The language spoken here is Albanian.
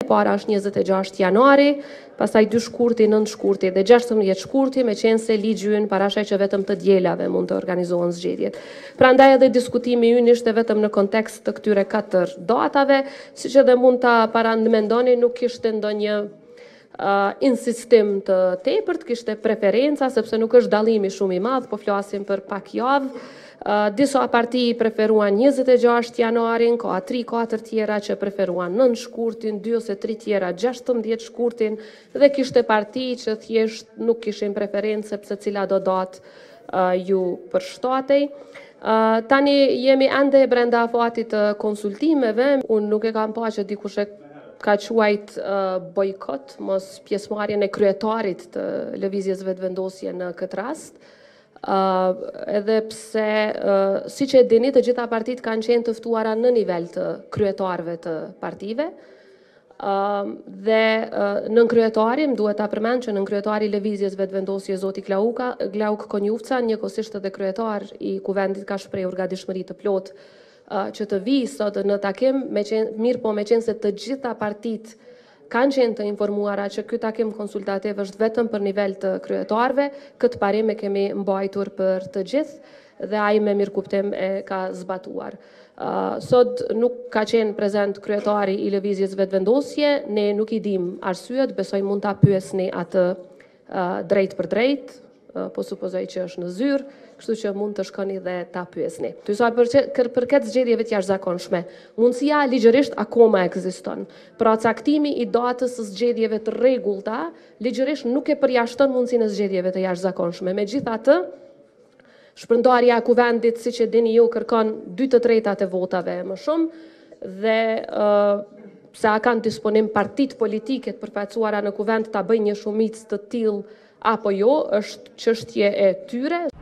Para është 26 janari, pastaj 2 shkurti, 9 shkurti dhe 16 shkurti, me qenë se ligji ynë parashaj që vetëm të djelave mund të organizohen zgjedhjet. Prandaj edhe diskutimi ynë ishte vetëm në kontekst të këtyre 4 datave, siç edhe mund ta parandmendoni, nuk kishte ndonjë insistim të tepërt, kishte preferenca, sepse nuk është dallimi shumë i madh, po flasim për pak javë. Disa parti preferuan 26 janarin, ka 3-4 tjera që preferuan 9 shkurtin, 2 ose 3 tjera 16 shkurtin, dhe kishte parti që thjesht nuk kishin preferencë sepse cila do datë ju përshtatej. Tani jemi ende brenda fatit të konsultimeve, unë nuk e kam pa që dikush e ka quajt bojkot, mos pjesëmarrjen e kryetarit të lëvizjes vetëvendosje në këtë rast. Edhe pse, si që e dini, të gjitha partit kanë qenë të ftuara në nivel të kryetarëve të partive, dhe nën kryetarim, duhet ta përmend që nën kryetari i lëvizjes vetëvendosje zoti Glauk Konjufca, njëkohësisht edhe kryetar i kuvendit, ka shprehur gatishmëri të plotë që të vijë sot në takim, mirë po me qenë se të gjitha partit kanë qenë të informuara që ky takim konsultativ është vetëm për nivel të kryetarëve, këtë parim e kemi mbajtur për të gjithë dhe ai me mirëkuptim e ka zbatuar. Sot nuk ka qenë prezent kryetari i lëvizjes vetëvendosje, ne nuk i dim arsyet, besoj mund ta pyesni atë drejt për drejt, po supozoj që është në zyrë, kështu që mund të shkoni dhe ta pyesni. Përket zgjedhjeve të jashtëzakonshme, mundësia ligjërisht akoma ekziston. Pra caktimi i datës së zgjedhjeve të rregullta ligjërisht nuk e përjashton mundësinë e zgjedhjeve të jashtëzakonshme. Megjithatë, shpërndarja e kuvendit, siç e dini ju, kërkon 2/3 e votave më shumë dhe sa kanë disponim partitë politike të përfaqësuara në kuvend ta bëjnë një shumicë të tillë apo jo, është çështje e tyre.